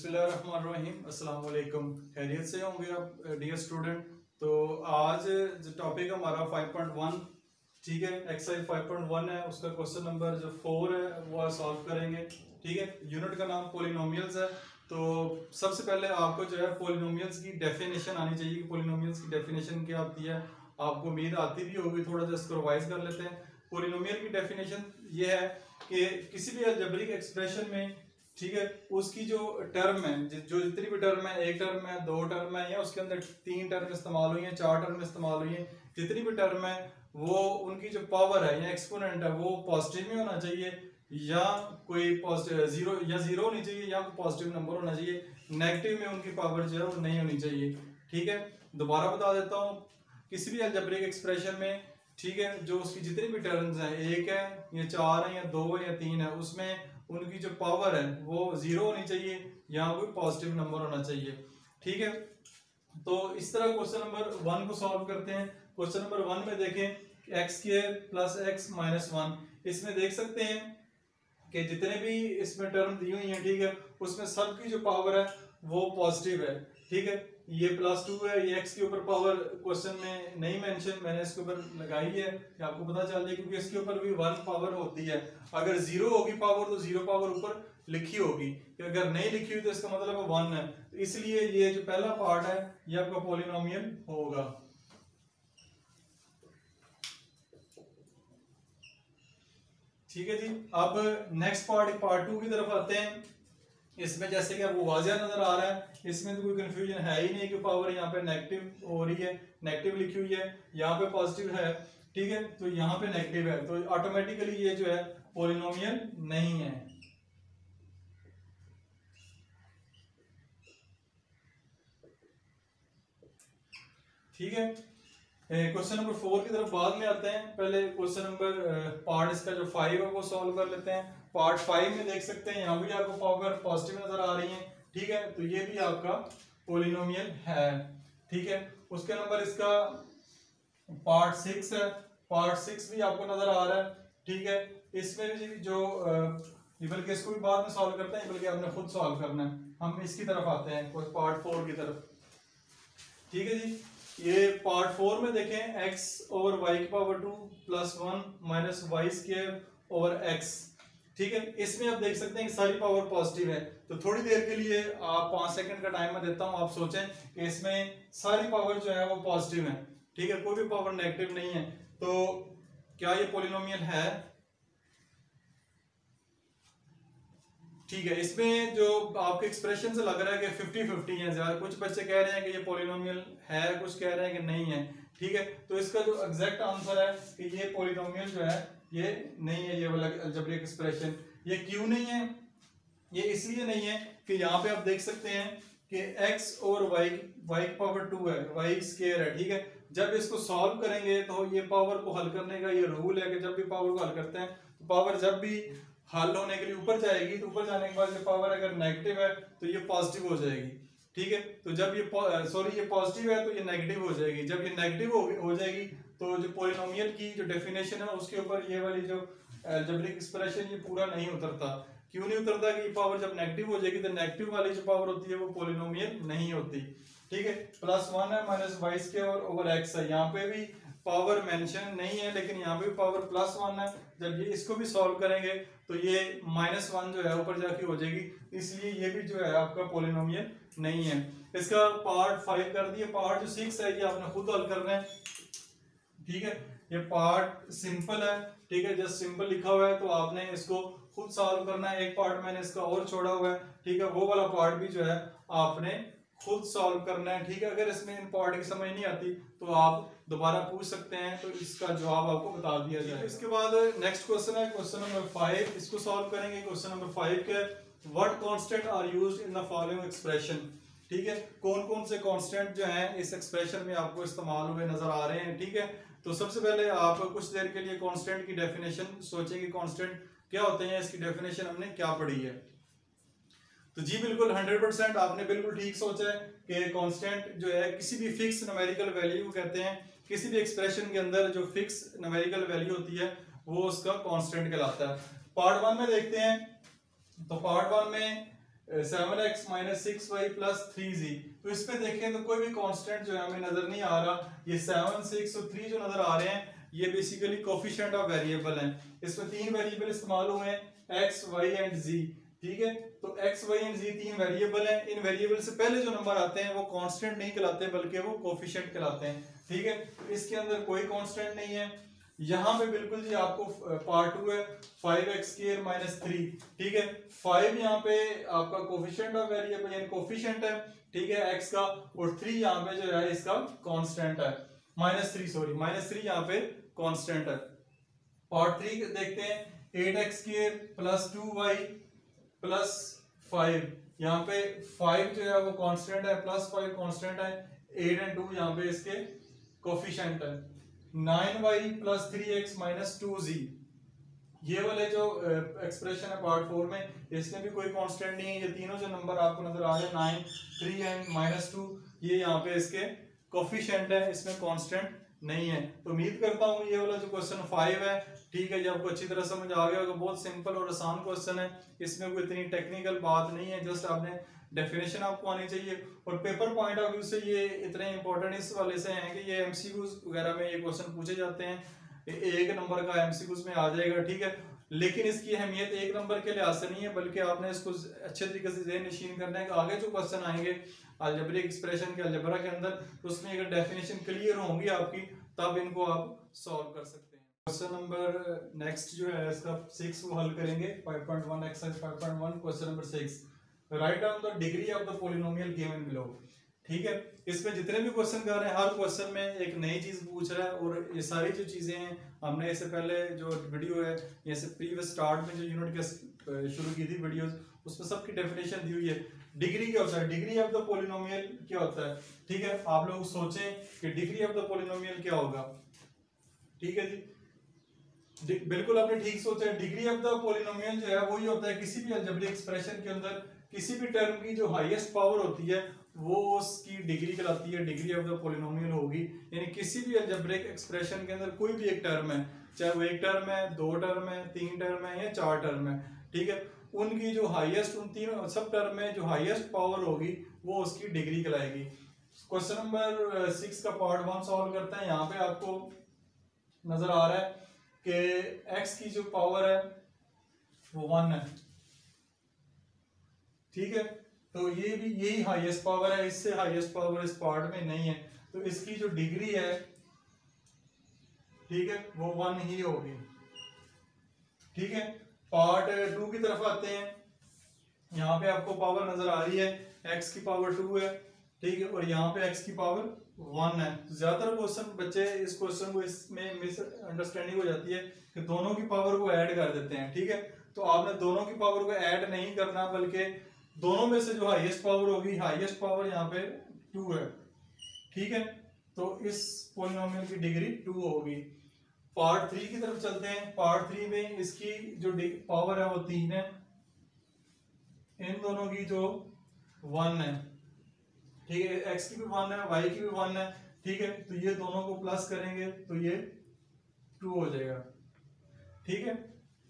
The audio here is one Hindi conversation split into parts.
बिस्मिल्लाहिर्रहमानिर्रहीम। अस्सलाम वालेकुम। खैरियत से होंगे आप डियर स्टूडेंट। तो आज जो टॉपिक हमारा 5.1 ठीक है, एक्सरसाइज 5.1 है, उसका क्वेश्चन नंबर जो 4 है वो सॉल्व करेंगे। ठीक है, यूनिट का नाम पोलिनोमियल्स है। तो सबसे पहले आपको जो है पोलिनोमियल्स की डेफिनेशन आनी चाहिए कि पोलिनोमियल्स की डेफिनेशन क्या होती है। आपको उम्मीद आती भी होगी, थोड़ा सा इसको रिवाइज कर लेते हैं। पोलिनोमियल की डेफिनेशन ये है कि किसी भी अलजेब्रिक एक्सप्रेशन में, ठीक है, उसकी जो टर्म है, जो जितनी भी टर्म है, एक टर्म है, दो टर्म है, या उसके अंदर तीन टर्म इस्तेमाल हुई है, चार टर्म इस्तेमाल हुई है, जितनी भी टर्म है वो उनकी जो पावर है या एक्सपोनेंट है वो पॉजिटिव में होना चाहिए, या कोई जीरो होनी चाहिए, या कोई पॉजिटिव नंबर होना चाहिए। नेगेटिव में उनकी पावर जो है वो नहीं होनी चाहिए। ठीक है, दोबारा बता देता हूँ, किसी भी अलजेब्रिक एक्सप्रेशन में, ठीक है, जो उसकी जितनी भी टर्म्स हैं, एक है या चार है या दो है या तीन है, उसमें उनकी जो पावर है वो जीरो होनी चाहिए या कोई पॉजिटिव नंबर होना चाहिए। ठीक है, तो इस तरह क्वेश्चन नंबर 1 को सॉल्व करते हैं। क्वेश्चन नंबर 1 में देखें x square plus x minus 1, इसमें देख सकते हैं कि जितने भी इसमें टर्म दी हुई हैं, ठीक है, उसमें सबकी जो पावर है वो पॉजिटिव है। ठीक है, ये +2 है, ये x के ऊपर पावर क्वेश्चन में नहीं मेंशन, मैंने इसके ऊपर लगाई है कि आपको पता चल जाए, क्योंकि इसके ऊपर भी 1 पावर होती है। अगर 0 होगी पावर तो 0 पावर ऊपर लिखी होगी, अगर नहीं लिखी हुई तो इसका मतलब 1 है। तो इसलिए ये जो पहला पार्ट है ये आपका पॉलिनोमियल होगा। ठीक है जी, अब नेक्स्ट पार्ट 2 की तरफ आते हैं। इसमें जैसे कि आपको वाज़िया नजर आ रहा है, इसमें तो कोई कंफ्यूजन है ही नहीं कि पावर यहाँ पे नेगेटिव हो रही है, नेगेटिव लिखी हुई है, यहाँ पे पॉजिटिव है। ठीक है, तो यहाँ पे नेगेटिव है, तो ऑटोमेटिकली ये जो है पॉलिनोमियल नहीं है। ठीक है, क्वेश्चन नंबर 4 की तरफ बाद में आते हैं। पहले क्वेश्चन नंबर पार्ट इसका जो 5 है वो सॉल्व कर लेते हैं। पार्ट 5 में देख सकते हैं यहाँ भी आपको पावर पॉजिटिव नजर आ रही है। ठीक है, तो ये भी आपका पॉलिनोमियल है। ठीक है, उसके नंबर इसका पार्ट 6 है, पार्ट 6 भी आपको नजर आ रहा है। ठीक है, इसमें भी जो बल्कि इसको भी बाद में सॉल्व करते हैं, बल्कि आपने खुद सॉल्व करना है। हम इसकी तरफ आते हैं पार्ट 4 की तरफ। ठीक है जी, ये पार्ट 4 में देखें x ओवर y की power 2 plus 1 minus y square over x। ठीक है, इसमें आप देख सकते हैं कि सारी पावर पॉजिटिव है। तो थोड़ी देर के लिए आप 5 सेकंड का टाइम मैं देता हूं, आप सोचें कि इसमें सारी पावर जो है वो पॉजिटिव है। ठीक है, कोई भी पावर नेगेटिव नहीं है, तो क्या ये पॉलिनोमियल है? ठीक है, इसमें जो आपके एक्सप्रेशन से लग रहा है कि 50-50 है, ज्यादा कुछ बच्चे कह रहे हैं कि ये पॉलिनोमियल है, कुछ कह रहे हैं कि नहीं है। ठीक है, तो इसका जो एग्जैक्ट आंसर है कि ये पॉलिनोमियल जो है ये नहीं है, ये वाला अलजेब्रिक एक्सप्रेशन। ये क्यों नहीं है? ये इसलिए नहीं है कि यहाँ पे आप देख सकते हैं कि x और y की पावर 2 है, y स्क्वायर है। ठीक है, जब इसको सॉल्व करेंगे तो ये पावर को हल करने का ये रूल है कि जब भी पावर को हल करते हैं तो पावर जब भी हल होने के लिए ऊपर जाएगी, तो ऊपर जाने के बाद ये पावर अगर नेगेटिव है तो ये पॉजिटिव हो जाएगी। ठीक है, तो जब ये ये पॉजिटिव है तो ये नेगेटिव हो जाएगी। जब ये नेगेटिव हो जाएगी तो जो पॉलिनोमियल की जो डेफिनेशन है उसके ऊपर ये वाली जो अलजेब्रिक एक्सप्रेशन ये पूरा नहीं उतरता। क्यों नहीं उतरता? कि पावर जब नेगेटिव हो जाएगी तो नेगेटिव वाली जो पावर होती है वो पॉलिनोमियल नहीं होती। ठीक है, +1 है minus y square over x है, यहाँ पे भी पावर मेंशन नहीं है, लेकिन यहाँ पे पावर +1 है। जब ये इसको भी सॉल्व करेंगे तो ये -1 जो है ऊपर जाके हो जाएगी, इसलिए ये भी जो है आपका पॉलिनोमियल नहीं है। इसका पार्ट 5 कर दिए, पार्ट जो 6 है ये आपने खुद हल करना है। ठीक है, ये पार्ट सिंपल है। ठीक है, जस्ट सिंपल लिखा हुआ है तो आपने इसको खुद सॉल्व करना है। एक पार्ट मैंने इसका और छोड़ा हुआ है। ठीक है, वो वाला पार्ट भी जो है आपने खुद सॉल्व करना है। ठीक है, अगर इसमें इन पार्ट की समझ नहीं आती तो आप दोबारा पूछ सकते हैं, तो इसका जवाब आपको बता दिया जाएगा। इसके बाद नेक्स्ट क्वेश्चन है क्वेश्चन नंबर 5, इसको सॉल्व करेंगे। क्वेश्चन नंबर 5 के what constant are used in the following expression. ठीक है, कौन कौन से कांस्टेंट जो हैं इस एक्सप्रेशन में आपको इस्तेमाल हुए नजर आ रहे हैं। ठीक है, तो सबसे पहले आप कुछ देर के लिए कांस्टेंट की डेफिनेशन सोचेंगे, कांस्टेंट क्या होते हैं, इसकी डेफिनेशन हमने क्या पढ़ी है। तो जी बिल्कुल 100% आपने बिल्कुल ठीक सोचा है कि कांस्टेंट जो है किसी भी फिक्स न्यूमेरिकल वैल्यू को कहते हैं। किसी भी एक्सप्रेशन के अंदर जो फिक्स न्यूमेरिकल वैल्यू होती है वो उसका कांस्टेंट कहलाता है। पार्ट 1 में देखते हैं, तो पार्ट 1 में 7x minus 6y plus 3z। तो इस पे देखें तो कोई भी कांस्टेंट जो है हमें नजर नहीं आ रहा। ये 7, 6 और 3 जो नजर आ रहे हैं ये बेसिकली कोफिशिएंट ऑफ वेरिएबल हैं। इसमें तीन वेरिएबल इस्तेमाल हुए हैं, x, y एंड z। ठीक है, तो x, y एंड z तीन वेरिएबल हैं। इन वेरिएबल से पहले जो नंबर आते हैं वो कांस्टेंट नहीं कहलाते बल्कि वो कोफिशिएंट कहलाते हैं। ठीक है, इसके अंदर कोई कांस्टेंट नहीं है। यहाँ पे बिल्कुल जी आपको पार्ट 2 है 5x स्क्वायर माइनस 3। ठीक है, 5 यहाँ पे आपका कोफिशिएंट ऑफ वेरिएबल यानी कोफिशिएंट है। ठीक है, x का, और 3 यहाँ पे जो है इसका कांस्टेंट है, -3 यहाँ पे कांस्टेंट है। पार्ट 3 देखते हैं, 8x square plus 2y plus 5। यहाँ पे 5 जो है वो कांस्टेंट है, प्लस 5 कांस्टेंट है, 8 एंड 2 यहाँ पे इसके कोफिशिएंट है। 9y plus 3x minus 2z, ये वाले जो एक्सप्रेशन है पार्ट 4 में, इसमें भी कोई कांस्टेंट नहीं है। ये तीनों जो नंबर आपको नजर आ रहे हैं 9, 3 एंड -2, ये यहाँ पे इसके कोफिशिएंट है, इसमें कांस्टेंट नहीं है। तो उम्मीद करता हूँ ये वाला जो क्वेश्चन 5 है, ठीक है, ये आपको अच्छी तरह समझ आ गया होगा। बहुत सिंपल और आसान क्वेश्चन है, इसमें कोई इतनी टेक्निकल बात नहीं है, जस्ट आपने डेफिनेशन आपको आनी चाहिए। और पेपर पॉइंट ऑफ व्यू से ये इतने इंपॉर्टेंट इस वाले से हैं कि ये एमसीक्यूज वगैरह में ये क्वेश्चन पूछे जाते हैं, एक नंबर का एमसीक्यूज में आ जाएगा। ठीक है, लेकिन इसकी अहमियत एक नंबर के लिहाज से नहीं है, बल्कि आपने इसको अच्छे तरीके से ज़हन नशीन करना है कि आगे जो क्वेश्चन आएंगे अलजेब्रिक एक्सप्रेशन के अलजेब्रा के अंदर, तो उसमें अगर डेफिनेशन क्लियर होंगी आपकी, तब इनको आप सॉल्व कर सकते हैं। क्वेश्चन नंबर नेक्स्ट जो है इसका 6 वो हल करेंगे, 5.1 exercise 5.1 question number 6। Write down the degree of the polynomial given below. ठीक है, इसमें जितने भी क्वेश्चन कर रहे हैं हर क्वेश्चन में एक नई चीज पूछ रहा है, और ये सारी जो चीजें हैं हमने इससे पहले जो वीडियो है, जैसे प्रीवियस स्टार्ट में जो यूनिट के शुरू की थी वीडियोस, उसमें सबकी डेफिनेशन दी हुई है। डिग्री क्या होता है, डिग्री ऑफ द पॉलिनोमियल क्या होता है। ठीक है, आप लोग सोचें कि डिग्री ऑफ द पॉलिनोमियल क्या होगा। ठीक है जी, बिल्कुल आपने ठीक सोचा है। डिग्री ऑफ द पॉलिनोमियल जो है वही होता है किसी भी अलजेब्रिक एक्सप्रेशन के अंदर किसी भी टर्म की जो हाईएस्ट पावर होती है वो उसकी डिग्री कहलाती है, डिग्री ऑफ द पॉलिनोमियल होगी। यानी किसी भी अलजेब्रिक एक्सप्रेशन के अंदर कोई भी एक टर्म है, चाहे वो एक टर्म है, दो टर्म है, तीन टर्म है या चार टर्म है, ठीक है, उनकी जो हाईएस्ट, उन तीनों सब टर्म में जो हाईएस्ट पावर होगी वो उसकी डिग्री कहलाएगी। क्वेश्चन नंबर 6 का पार्ट 1 सॉल्व करते हैं। यहाँ पे आपको नजर आ रहा है कि x की जो पावर है वो 1 है। ठीक है, तो ये भी यही हाईएस्ट पावर है, इससे हाईएस्ट पावर इस पार्ट में नहीं है, तो इसकी जो डिग्री है, ठीक है, वो 1 ही होगी। ठीक है, पार्ट 2 की तरफ आते हैं। यहाँ पे आपको पावर नजर आ रही है, x की पावर 2 है, ठीक है, और यहाँ पे x की पावर 1 है। ज्यादातर क्वेश्चन बच्चे इस क्वेश्चन को इसमें मिस अंडरस्टैंडिंग हो जाती है कि दोनों की पावर को ऐड कर देते हैं। ठीक है, तो आपने दोनों की पावर को ऐड नहीं करना, बल्कि दोनों में से जो हाईएस्ट पावर होगी, हाईएस्ट पावर यहाँ पे 2 है। ठीक है, तो इस पॉलिनोमियल की डिग्री 2 होगी। पार्ट 3 की तरफ चलते हैं। पार्ट 3 में इसकी जो पावर है वो 3 है, इन दोनों की जो 1 है, ठीक है, x की भी 1 है, y की भी 1 है। ठीक है, तो ये दोनों को प्लस करेंगे तो ये 2 हो जाएगा। ठीक है,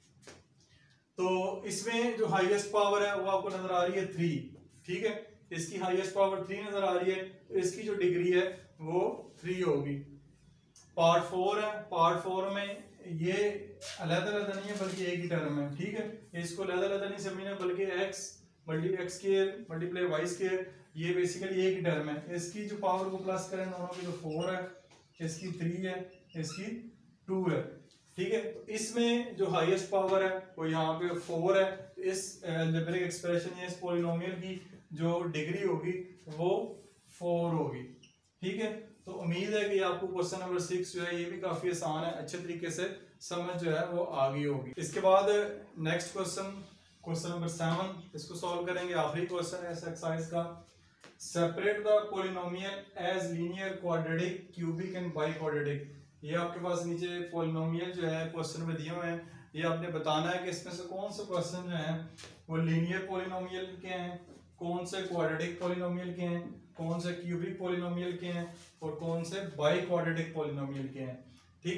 तो इसमें जो हाईएस्ट पावर है वो आपको नजर आ रही है 3। ठीक है, इसकी हाईएस्ट पावर 3 नजर आ रही है, तो इसकी जो डिग्री है वो 3 होगी। पार्ट 4 है, पार्ट 4 में ये अलग-अलग नहीं है बल्कि एक ही टर्म है। ठीक है, इसको अलग-अलग नहीं समझना, बल्कि x square multiply y square, ये बेसिकली एक ही टर्म है। इसकी जो पावर को प्लस करें दोनों की, तो 4 है, इसकी 3 है, इसकी 2 है। ठीक है, तो इसमें जो हाईएस्ट पावर है वो यहाँ पे 4 है। इस अलजेब्रिक एक्सप्रेशन या इस पॉलिनोमियल की जो डिग्री होगी वो 4 होगी। ठीक है, तो उम्मीद है कि आपको क्वेश्चन नंबर 6 जो है ये भी काफी आसान है, अच्छे तरीके से समझ जो है वो आ गई होगी। इसके बाद नेक्स्ट क्वेश्चन नंबर 7, इसको सॉल्व करेंगे। आखिरी क्वेश्चन है इस एक्सरसाइज का। Separate the polynomial as linear, quadratic, cubic and biquadratic. ये आपके पास नीचे पॉलिनोमियल जो है क्वेश्चन में दिए हुए हैं, ये आपने बताना है कि इसमें से कौन से क्वेश्चन जो हैं वो लीनियर पॉलिनोमियल के हैं, कौन से क्वाड्रेटिक पॉलिनोमियल के हैं, कौन से क्यूबिक पॉलिनोमियल के हैं और कौन से बाई क्वाड्रेटिक पॉलिनोमियल के हैं। ठीक है,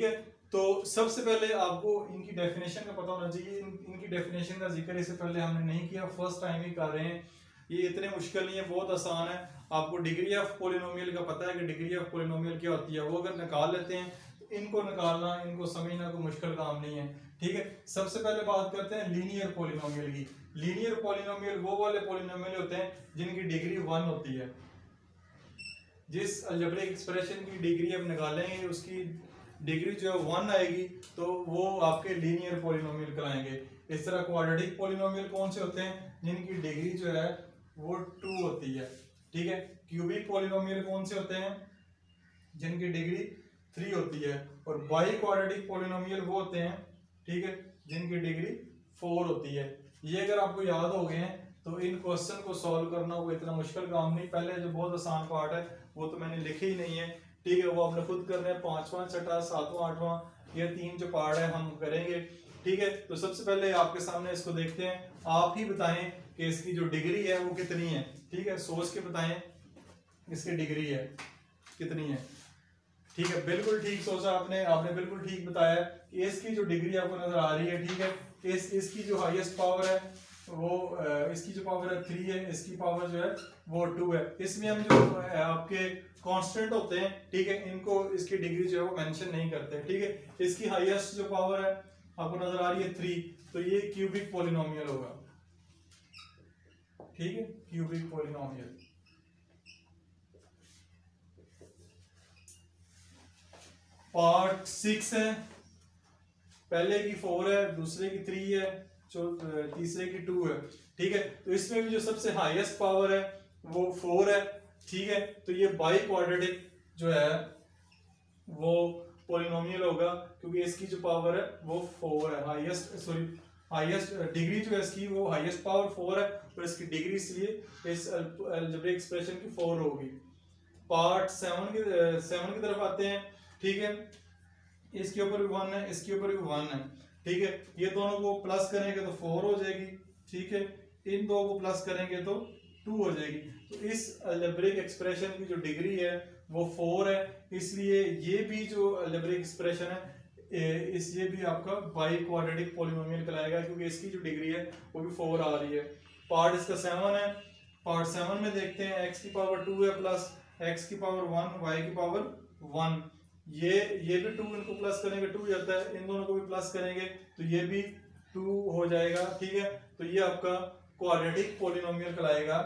तो सबसे पहले आपको इनकी डेफिनेशन का पता होना चाहिए। इनकी डेफिनेशन का जिक्र इससे पहले हमने नहीं किया, फर्स्ट टाइम ही कर रहे हैं। ये इतने मुश्किल नहीं है, बहुत आसान है। आपको डिग्री ऑफ पोलिनोमियल का पता है कि डिग्री ऑफ पोलिनोमियल क्या होती है, वो अगर निकाल लेते हैं तो इनको निकालना, इनको समझना कोई मुश्किल काम नहीं है। ठीक है, सबसे पहले बात करते हैं लीनियर पोलिनोमियल की। लीनियर पोलिनोमियल वो वाले पोलिनोमियल होते हैं जिनकी डिग्री 1 होती है। जिस अलजेब्रिक एक्सप्रेशन की डिग्री आप निकालेंगे उसकी डिग्री जो है 1 आएगी, तो वो आपके लीनियर पोलिनोमियल कहलाएंगे। इस तरह क्वाड्रेटिक पोलिनोमियल कौन से होते हैं, जिनकी डिग्री जो है वो 2 होती है। ठीक है, क्यूबिक पोलिनोमियल कौन से होते हैं, जिनकी डिग्री 3 होती है। और बाई क्वाड्रेटिक पोलिनोमियल वो होते हैं, ठीक है, जिनकी डिग्री 4 होती है। ये अगर आपको याद हो गए हैं तो इन क्वेश्चन को सॉल्व करना वो इतना मुश्किल काम नहीं। पहले जो बहुत आसान पार्ट है वो तो मैंने लिखे ही नहीं है, ठीक है, वो आपने खुद करना है। 5वां, 6वां, 7वां, 8वां ये 3 जो पार्ट है हम करेंगे। ठीक है, तो सबसे पहले आपके सामने इसको देखते हैं। आप ही बताएं कि इसकी जो डिग्री है वो कितनी है। ठीक है, सोच के बताएं इसकी डिग्री है कितनी है। ठीक है, बिल्कुल ठीक सोचा आपने, आपने बिल्कुल ठीक बताया कि इसकी जो डिग्री आपको नजर आ रही है। ठीक है, इसकी जो हाईएस्ट पावर है वो इसकी जो पावर है 3 है, इसकी पावर जो है वो 2 है। इसमें हम जो आपके कांस्टेंट होते हैं, ठीक है, इनको इसकी डिग्री जो है वो मेंशन नहीं करते। ठीक है, इसकी हाईएस्ट जो पावर है आपको नजर आ रही है 3, तो ये क्यूबिक पोलिनोमियल होगा। ठीक है, क्यूबिक पोलिनोमियल। पार्ट 6 है, पहले की 4 है, दूसरे की 3 है, तीसरे की 2 है। ठीक है, तो इसमें भी जो सबसे हाईएस्ट पावर है वो 4 है। ठीक है, तो ये बाई क्वाड्रेटिक जो है वो पोलिनोमियल होगा, क्योंकि इसकी जो पावर है वो 4 है। हाईएस्ट डिग्री जो है इसकी वो हाईएस्ट पावर 4 है, और इसकी डिग्री इसलिए इस अलजेब्रिक एक्सप्रेशन की 4 होगी। पार्ट 7 की तरफ आते हैं। ठीक है, इसके ऊपर भी 1 है, इसके ऊपर भी 1 है। ठीक है, ये दोनों को प्लस करेंगे तो 4 हो जाएगी। ठीक है, इन दो को प्लस करेंगे तो 2 हो जाएगी। तो इस अलजेब्रिक एक्सप्रेशन की जो डिग्री है वो 4 है, इसलिए ये भी जो अलजेब्रिक एक्सप्रेशन है ये भी आपका बाई क्वाड्रेटिक पोलिनोमियल कहलाएगा, क्योंकि इसकी जो डिग्री है वो भी 4 आ रही है। पार्ट इसका 7 है। पार्ट 7 में देखते हैं x की पावर 2 है प्लस x की पावर 1, y की पावर 1। ये भी 2, इनको प्लस करेंगे 2 जाता है, इन दोनों को भी प्लस करेंगे तो ये भी 2 हो जाएगा। ठीक है, तो ये आपका क्वाड्रेटिक पोलिनोमियल कहलाएगा।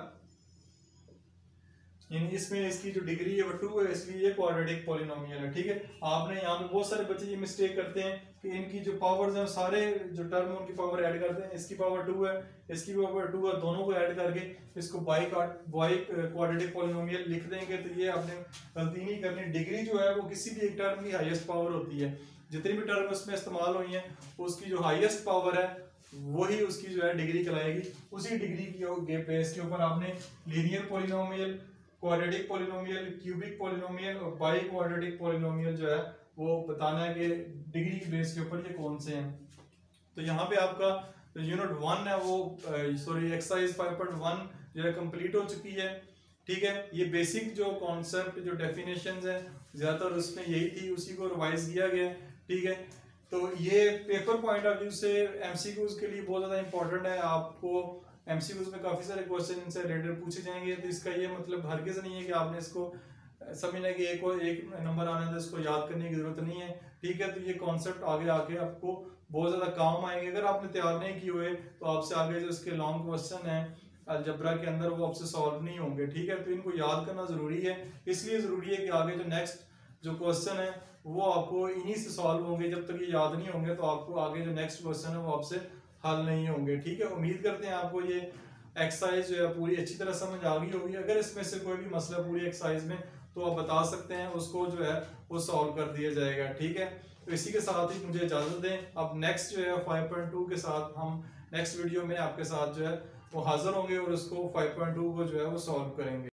यानी इसमें इसकी जो डिग्री है वो 2 है, इसलिए ये क्वाड्रेटिक पोलिनोमियल है। ठीक है, आपने यहाँ पे बहुत सारे बच्चे ये मिस्टेक करते हैं कि इनकी जो पावर्स हैं सारे जो टर्म उनकी पावर ऐड करते हैं। इसकी पावर 2 है, इसकी पावर 2 है, दोनों को ऐड करके इसको बाई क्वाड्रेटिक पोलिनोमियल लिख देंगे। तो ये आपने गलती नहीं करनी। डिग्री जो है वो किसी भी एक टर्म की हाईएस्ट पावर होती है। जितनी भी टर्म उसमें इस्तेमाल हुई है उसकी जो हाईएस्ट पावर है वही उसकी जो है डिग्री कहलाएगी। उसी डिग्री की बेस के ऊपर आपने linear polynomial, quadratic polynomial, cubic polynomial और बाई क्वाड्रेटिक पोलिनोमियल जो है वो बताना है कि डिग्री की बेस के ऊपर ये कौन से हैं। तो यहाँ पे आपका यूनिट 1 है वो एक्सरसाइज 5.1 जो है कंप्लीट हो चुकी है। ठीक है, ये बेसिक जो कॉन्सेप्ट जो डेफिनेशंस हैं ज्यादातर उसमें यही थी, उसी को रिवाइज किया गया। ठीक है, तो ये पेपर पॉइंट ऑफ व्यू से एमसीक्यूज के लिए बहुत ज्यादा इंपॉर्टेंट है। आपको एमसीक्यूज में काफी सारे क्वेश्चन इनसे रिलेटेड पूछे जाएंगे, तो इसका ये मतलब हरगिज नहीं है कि आपने इसको समझना कि एक नंबर आने तो इसको याद करने की जरूरत नहीं है। ठीक है, तो ये कॉन्सेप्ट आगे आके आपको बहुत ज्यादा काम आएंगे। अगर आपने तैयार नहीं किए हुए तो आपसे आगे जो इसके लॉन्ग क्वेश्चन है अलजबरा के अंदर वो आपसे सॉल्व नहीं होंगे। ठीक है, तो इनको याद करना जरूरी है। इसलिए जरूरी है कि आगे जो नेक्स्ट जो क्वेश्चन है वो आपको इन्हीं से सॉल्व होंगे। जब तक ये याद नहीं होंगे तो आपको आगे जो नेक्स्ट क्वेश्चन है वो आपसे हल नहीं होंगे। ठीक है, उम्मीद करते हैं आपको ये एक्सरसाइज जो है पूरी अच्छी तरह समझ आ गई होगी। अगर इसमें से कोई भी मसला पूरी एक्सरसाइज में तो आप बता सकते हैं, उसको जो है वो सॉल्व कर दिया जाएगा। ठीक है, तो इसी के साथ ही मुझे इजाजत दें। अब नेक्स्ट जो है 5.2 के साथ हम नेक्स्ट वीडियो में आपके साथ जो है वो हाजिर होंगे और उसको 5.2 को जो है वो सॉल्व करेंगे।